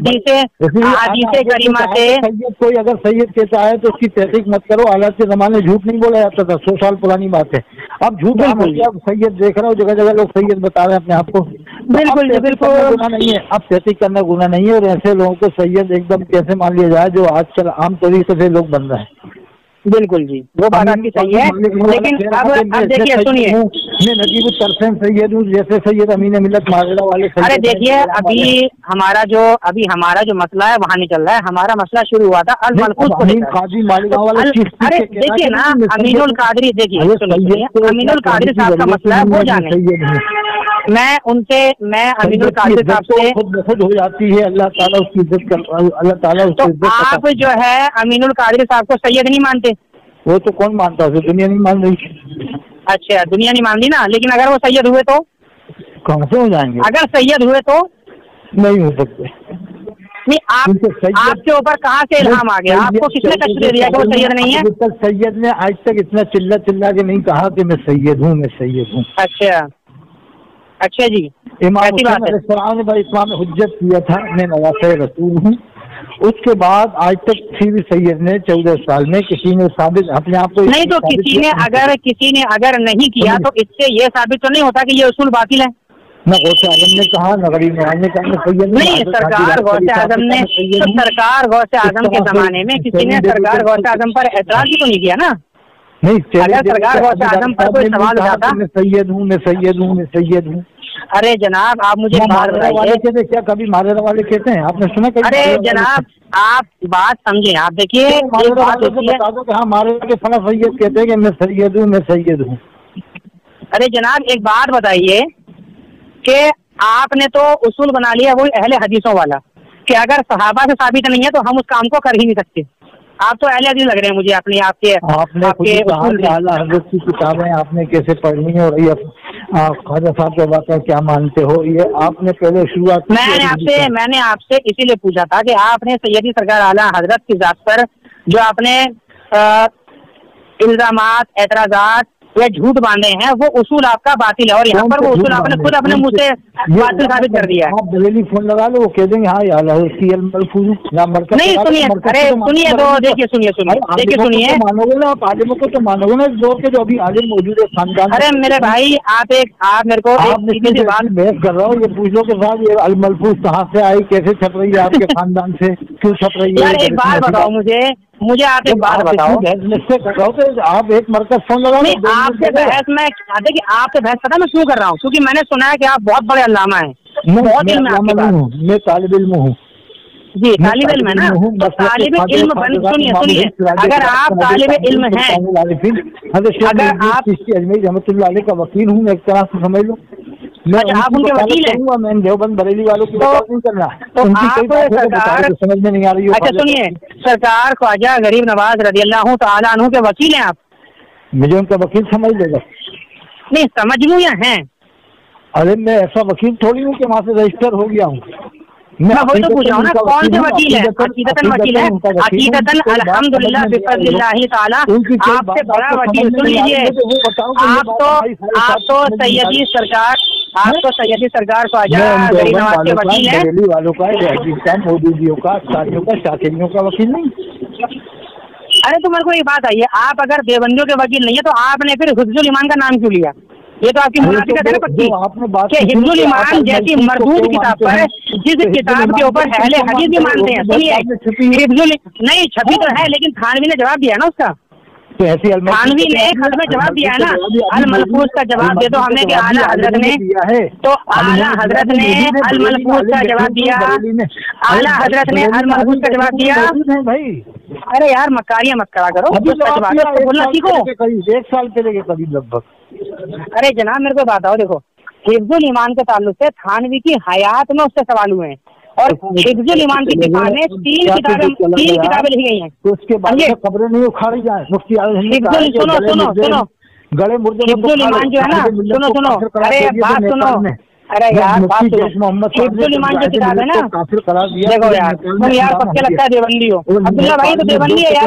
अहादीसे करीमा से सैयद, कोई अगर सैयद कहता है तो उसकी तहकीक मत करो, हालात के जमाने झूठ नहीं बोला जाता था, 100 साल पुरानी बात है। अब झूठ आम हो गया, अब सैयद देख रहा हूँ जगह जगह लोग सैयद बता रहे हैं अपने आप को। बिल्कुल बिल्कुल गुनाह नहीं है, अब तहकीक करना गुनाह नहीं है। और ऐसे लोगों को सैयद एकदम कैसे मान लिया जाए जो आजकल आम तरीके से लोग बन रहे हैं। बिल्कुल जी, वो बात आपकी सही है, लेकिन अब देखिए सुनिए, मैं नजीब तरसेम सैयद हूँ, जैसे सैयद अमीन मिलत मारेला वाले। अरे देखिए, अभी हमारा जो मसला है वहाँ नहीं चल रहा है, हमारा मसला शुरू हुआ था अल मलफूज को लेकर। अरे देखिए ना, अमीनुल कादरी, देखिए सुनिए, अमीनुल कादरी साहब का मसला है, वो जाने। मैं अमीनुल कादरी साहब से हो जाती है, अल्लाह ताला उसकी इज्जत कर, अल्लाह ताला उसकी इज्जत। आप जो है अमीनुल कादरी साहब को सैयद नहीं मानते? वो तो कौन मानता है, दुनिया नहीं मान रही। अच्छा, दुनिया नहीं मान रही ना, लेकिन अगर वो सैयद हुए तो कहाँ से हो जाएंगे? अगर सैयद हुए तो नहीं हो सकते। नहीं, आपके ऊपर कहाँ से इल्हाम आ गया? आपको किसने कष्ट दे दिया कि वो सैयद नहीं है? सैयद ने आज तक इतना चिल्ला के नहीं कहा कि मैं सैयद हूँ, मैं सैयद हूँ। अच्छा जी, इमाम ने भाई इस्लाम में हुज्जत किया था, मैं नवासे रसूल हूँ। उसके बाद आज तक किसी भी सैयद ने 14 साल में किसी ने साबित अपने आप को नहीं, तो किसी ने अगर नहीं किया तो इससे ये साबित तो नहीं होता कि ये उसूल बातिल है। न गौसे आजम ने कहा, न गरीब नवाज ने कहा, सैयद नहीं, सरकार गौसे आजम ने, सरकार गौसे आजम के जमाने में किसी ने सरकार गौसे आजम पर एतराज भी तो नहीं किया ना। नहीं, अगर सरकार गौसे आजम पर कोई सवाल उठाता, मैं सैयद हूँ, मैं सैयद हूँ, मैं सैयद हूँ। अरे जनाब, आप मुझे बात बताइए, कहते क्या कभी मारेरा वाले कहते हैं? आपने सुना कभी? अरे जनाब, आप बात समझे, आप देखिए, एक बात होती है, बता दो कि हाँ मारेरा के फला सैयद कहते हैं कि मैं सैयद हूँ, मैं सैयद हूँ। अरे जनाब, एक बात बताइए कि आपने तो उसूल बना लिया वही अहले हदीसों वाला कि अगर सहाबा से साबित नहीं है तो हम उस काम को कर ही नहीं सकते। आप तो अहले हदीस लग रहे हैं मुझे, आपने आला हज़रत की किताबें आपने कैसे पढ़नी है और ये ख्वाजा साहब के बात क्या मानते हो, ये आपने पहले शुरुआत। मैंने आपसे इसीलिए पूछा था कि आपने सैयदी सरकार आला हजरत की जात पर जो आपने इल्जामात, एतराजात या झूठ बांधे हैं, वो उसूल आपका बातिल है, और यहाँ पर वो उसूल आपने खुद अपने मुंह से बातिल साबित कर दिया है। आप दलीली फोन लगा लो, वो कह देंगे हाँ यार नहीं, सुनिए, अरे सुनिए, तो देखिए सुनिए, मानोगे ना आप आलिमों को, तो मानोगे ना इस दौर के जो अभी आलिम मौजूद है खानदान। अरे मेरे भाई, आप मेरे को बात बहस कर रहा हूँ, ये पूछ लो कि साहब ये अल मलफूज कहाँ से आई, कैसे छप रही है आपके खानदान से, क्यों छप रही है? यार एक बात बताओ मुझे आप एक बात बताओ। आप एक मरकज फोन लगाओ। नहीं, आपसे बहस में देखिए, आपसे बहस पता मैं क्यों कर रहा हूँ? क्योंकि मैंने सुना है कि आप बहुत बड़े अल्लामा हैं, बहुत इल्म है आपके पास। मैं तालिब इल्म हूँ जी, तालिब इल्म है ना, तो तालिब इल्म सुनिए, अगर आप तालिब इल्म हैं, अगर आप अजमेर रहमतुल्लाह अलैह का वकील हूँ, एक तरह से समझ लो। आप उनके वकील हैं? मैं देवबंद बरेली वालों की बात नहीं करना, तो आप सरकार समझ में नहीं आ रही है। अच्छा सुनिए, सरकार ख्वाजा गरीब नवाज रज़ियल्लाहु तआला अन्हु के वकील हैं आप? मुझे उनका वकील समझ लेगा। नहीं समझ लूँ या हैं? अरे मैं ऐसा वकील थोड़ी हूँ कि वहाँ से रजिस्टर हो गया हूँ। मैं वही तो पूछ रहा हूँ ना, कौन से वकील है? अकीदतन वकील है, अकीदतन अल्हम्दुलिल्लाह बिफज़लिल्लाहि ताला आपसे बड़ा वकील। सुन लीजिए, आप तो सैयदी सरकार ख्वाजा गरीब नवाज के वकील हैं। दिल्ली वालों का, मोदीजियों का, शादियों का, शाकिरियों का वकील नहीं। अरे तो मेरे को एक बात आइए, आप अगर देवबंदियों के वकील नहीं है तो आपने फिर हिफ्जुल ईमान का नाम क्यों लिया? ये तो आपकी मुनाफिकत है ना पक्की कि हिफ्जुल ईमान जैसी मरदूद किताब पर, जिस किताब के ऊपर अहले हदीस भी मानते हैं। सुनिए, हिफ्जुल नहीं छपी तो है, लेकिन थानवी ने जवाब दिया ना उसका। थानवी ने खत में जवाब दिया है ना, अल मलफूज का जवाब दे दो हमने कि आला हजरत ने, तो आला हजरत ने अल मलफूज का जवाब दिया, आला हजरत ने अल मलफूज का जवाब दिया। भाई अरे यार मक्कारियाँ मत करा करो, सच बात है तो बोलना सीखो। 1 साल पहले के करीब लगभग। अरे जनाब मेरे को बताओ, देखो हिफ्जुल ईमान के ताल्लुक से थानवी की हयात में उससे सवाल हुए हैं, और हिफ्जुल ईमान की किताब में 3 किताबें लिखी गई हैं। तो उसके बाद खबरें नहीं उखाड़ी जाए। मुफ्ती सुनो गले मुर्दे हिफ्जुल ईमान जो है ना, सुनो अरे बात सुनो, अरे यार बात सुनो, हिफ्जुल ईमान जो किताब है ना, देखो यार तुम यार पक्के लगता है देवबंदी हो। अब्दुल्ला भाई तो देवबंदी है यार,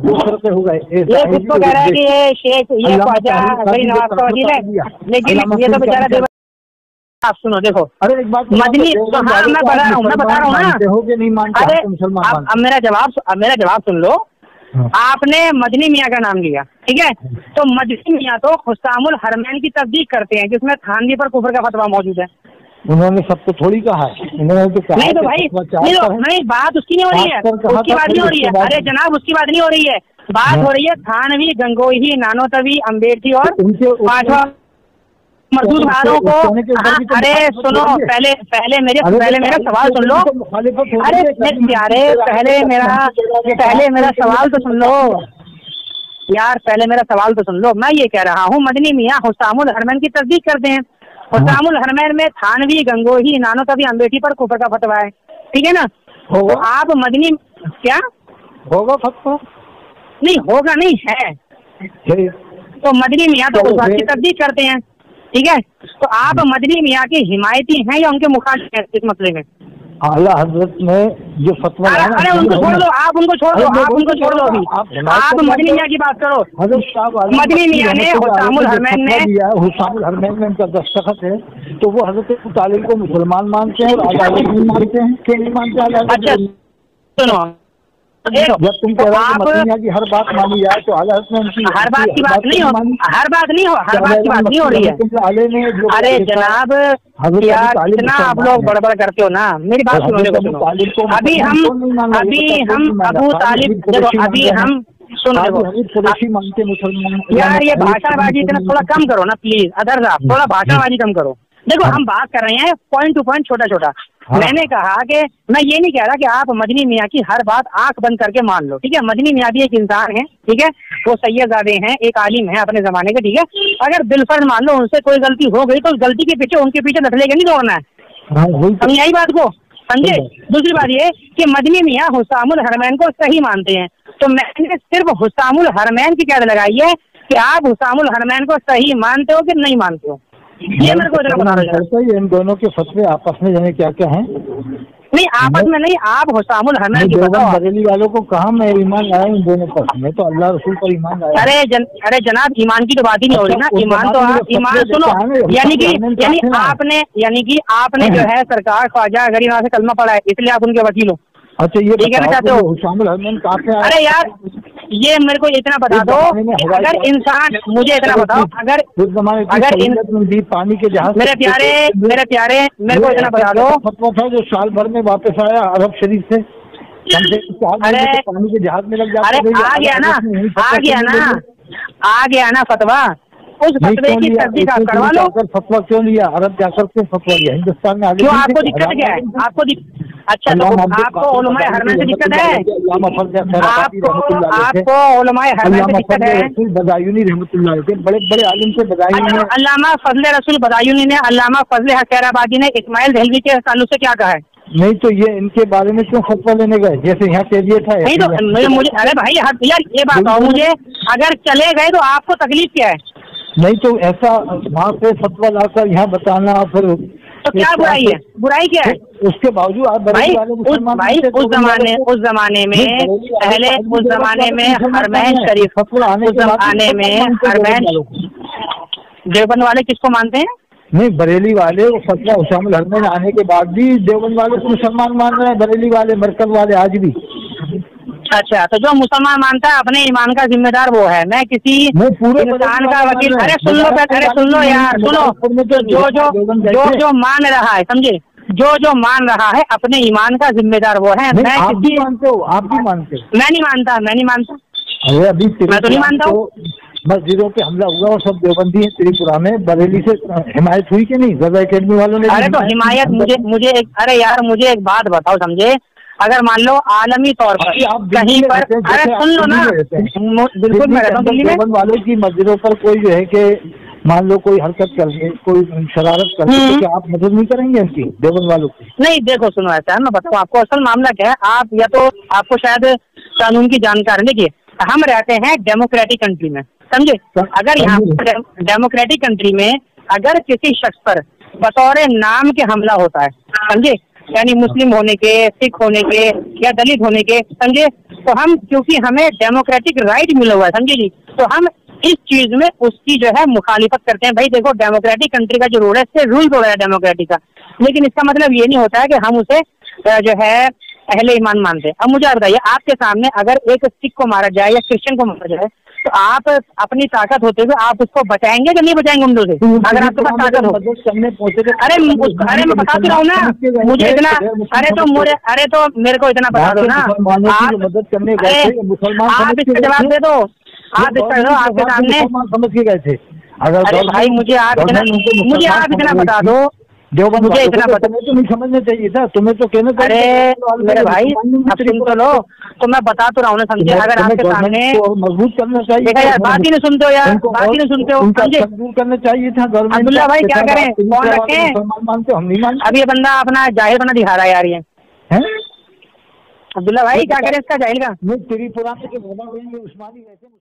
ये खुद को कह रहा है कि ये शेख ये ख्वाजा गरीब नवाज का वकील है, लेकिन ये तो बेचारा देवबंदी। आप सुनो, देखो अरे एक बात मदनी, तो हाँ मैं बता रहा हूँ ना। अरे अब मेरा जवाब सुन लो। आपने मदनी मियाँ का नाम लिया, ठीक है, तो मदनी मियाँ तो हुस्सामुल हरमैन की तस्दीक करते हैं जिसमें थानवी पर कुफर का फतवा मौजूद है। उन्होंने सबको थोड़ी कहा है, उन्होंने तो कहा नहीं तो भाई नहीं बात उसकी नहीं हो रही है, उसकी बात नहीं हो रही है। अरे जनाब उसकी बात नहीं हो रही है, बात हो रही है थानवी, गंगोही, नानोतवी, अम्बेडकी और 5वां मजदूर भाइयों को। अरे सुनो, पहले मेरा सवाल सुन लो। अरे प्यारे पहले मेरा सवाल तो सुन लो यार, पहले मेरा सवाल तो सुन लो। मैं ये कह रहा हूँ मदनी मियाँ हुस्सामुल हरमैन की तस्दीक करते हैं। हुस्सामुल हरमैन में थानवी, गंगोही, नानोतवी, अम्बेडकी पर कुफर का फतवा है, ठीक है ना। तो आप मदनी क्या होगा फतवा? नहीं होगा, नहीं है। तो मदनी मियाँ तो उस बात की तस्दीक करते हैं, ठीक है। तो आप मदनी मियाँ के हिमायती हैं या उनके मुखालिफ हैं इस मसले में? आला हजरत ने जो फतवा, अरे उनको छोड़ दो, आप उनको छोड़ दो अभी। आप मदनी मियाँ की बात करो। मदनी मियाँ ने हुस्सामुल हरमैन में उनका दस्तखत है, तो वो हजरत अबू तालिब को मुसलमान मानते हैं और आला हजरत नहीं मानते हैं, क्यों नहीं मानते? अच्छा सुनो, जब तुम कह रहे हो मदनी मियाँ की हर बात मानी जाए तो आला हजरत ने उनकी हर बात की बात नहीं हो रही है। अरे जनाब यार इतना आप लोग बड़बड़ करते हो ना, मेरी बात सुनो। देखो अभी हम अबू तालिब, देखो अभी हम सुनो, यार ये भाषाबाजी इतना थोड़ा कम करो ना प्लीज। अदर साहब थोड़ा भाषाबाजी कम करो। देखो हम बात कर रहे हैं पॉइंट टू पॉइंट, छोटा। मैंने कहा कि मैं ये नहीं कह रहा कि आप मदनी मियाँ की हर बात आंख बंद करके मान लो, ठीक है। मदनी मियाँ भी एक इंसान है, ठीक है, वो सैयदजादे हैं, एक आलिम है अपने जमाने के, ठीक है। अगर बिलफर्ज मान लो उनसे कोई गलती हो गई तो उस गलती के पीछे उनके पीछे नठले के नहीं दौड़ना है, समझे आई बात को? समझे। दूसरी बात ये कि मदनी मियाँ हुस्सामुल हरमैन को सही मानते हैं, तो मैंने सिर्फ हुस्सामुल हरमैन की कैद लगाई है कि आप हुस्सामुल हरमैन को सही मानते हो कि नहीं मानते हो, ये मेरे को जरा बता दो। इन दोनों के फतवे आपस में जाने क्या क्या हैं? नहीं आपस में नहीं, आप हुस्सामुल हरमैन की बताओ। बरेली वालों को कहा मैं ईमान लाया इन दोनों पर, मैं तो अल्लाह रसूल पर ईमान लाया। अरे जनाब ईमान की तो बात ही नहीं हो रही ना। ईमान तो ईमान सुनो, यानी कि आपने जो है सरकार ख्वाजा गरीब नवाज से कलमा पढ़ा है, इसलिए आप उनके वकील हो। अच्छा ये कहना चाहते हो हुस्सामुल हरमैन कहाँ से? अरे यार ये मेरे को इतना बता दो, अगर इंसान, मुझे इतना बताओ, अगर पानी के जहाज, मेरे प्यारे मेरे को इतना बता दो, फतवा था जो साल भर में वापस आया अरब शरीफ से, अरे पानी के जहाज में लग जाता। अरे आ गया ना फतवा, उस फतवे की तस्दीक आप करवा लो। फतवा क्यों लिया? अरब जाकर के फतवा लिया, हिंदुस्तान में क्यों? आपको दिक्कत क्या है? अच्छा तो आपको उलमाए हरमैन से दिक्कत है? आपको उलमाए हरमैन से दिक्कत है? बदायूनी रहमतुल्लाह अलैह बड़े बड़े आलिम से बदायूनी, अल्लामा फजले रसूल बदायूनी ने, अल्लामा फजले खैराबादी ने इस्माइल दहलवी के ताल्लुक से क्या कहा है? नहीं तो ये इनके बारे में क्यों फतवा लेने गए? जैसे यहाँ कह दिया था। नहीं तो मुझे, अरे भाई यार ये बात हो मुझे, अगर चले गए तो आपको तकलीफ क्या है? नहीं तो ऐसा वहाँ पे फतवा लाकर यहाँ बताना, फिर तो क्या बुराई है? बुराई क्या है? उसके बावजूद आप भाई उस जमाने में पहले उस जमाने में हरमैन शरीफ, उस जमाने में हरमैन देवबंद वाले किसको मानते हैं? नहीं, बरेली वाले वो फतवा हुशामुल हरमैन आने के बाद भी देवबंद वाले को मुसलमान मान रहे हैं, बरेली वाले, मरकज वाले आज भी। अच्छा, तो जो मुसलमान मानता है अपने ईमान का जिम्मेदार वो है, मैं किसी इंसान का वकील। अरे सुन लो, अरे सुन लो यार, सुनो। जो मान रहा है, समझे, जो मान रहा है अपने ईमान का जिम्मेदार वो है। मैं आप भी मानते हो? आप भी मानते हो? मैं नहीं मानता। अरे अभी मैं तो नहीं मानता हूँ। मस्जिदों पे हमला हुआ और सब देवबंदी है त्रिपुरा में, बरेली से हिमायत हुई कि नहीं? गजा अकेडमी वालों ने। अरे तो हिमायत मुझे एक बात बताओ, समझे, अगर मान लो आलमी तौर पर कहीं पर, अरे सुन लो ना, बिल्कुल मैं रहता हूँ दिल्ली में। देवबंद वालों की मस्जिदों पर कोई जो है कि मान लो कोई हरकत करके, कोई शरारत करके, तो क्या आप मदद नहीं करेंगे उनकी, देवबंद वालों की? नहीं, देखो सुनो, ऐसा है, मैं बताऊँ आपको असल मामला क्या है। आप या तो आपको शायद कानून की जानकारी, देखिए हम रहते हैं डेमोक्रेटिक कंट्री में, समझे। अगर यहाँ डेमोक्रेटिक कंट्री में अगर किसी शख्स पर बतौर नाम के हमला होता है, समझे, यानी मुस्लिम होने के, सिख होने के या दलित होने के, समझे, तो हम, क्योंकि हमें डेमोक्रेटिक राइट मिला हुआ है, समझे जी, तो हम इस चीज में उसकी जो है मुखालिफत करते हैं। भाई देखो, डेमोक्रेटिक कंट्री का जो रूल है, इससे रूल तोड़ा है डेमोक्रेटिक का, लेकिन इसका मतलब ये नहीं होता है कि हम उसे जो है अहले ईमान मानते हैं। अब मुझे आप बताइए, आपके सामने अगर एक सिख को मारा जाए या क्रिश्चियन को मारा जाए, तो आप अपनी ताकत होते हुए आप उसको बचाएंगे कि नहीं बचाएंगे उन लोगों से? अगर आपके पास ताकत हो। अरे मैं बता तो रहा हूँ ना, मुझे इतना, अरे तो मेरे को इतना बता दो ना, आप इसका जवाब दे दो, आप इसका दो, आपके सामने समझ के गए थे। अगर भाई मुझे आप इतना बता दो, मुझे इतना पता, तो नहीं समझना चाहिए था तुम्हें, तो कहना। अरे मेरे भाई, अब सुन तो लो, तो मैं बता तो रहा हूँ ना, समझे, अगर आपके सामने मजबूत करना चाहिए। देखा यार, बात ही नहीं सुनते हो यार, बात ही नहीं सुनते हो, समझे। दूर करना चाहिए था गवर्नमेंट। अब्दुल्ला भाई क्या करें, कौन रखें? मानते हम नहीं मानते। अब ये बंदा अपना जाहिर बना दिखा रहा है यार, ये अब्दुल्ला भाई क्या करें इसका जाहिल का। त्रिपुरा में जो उस्मानी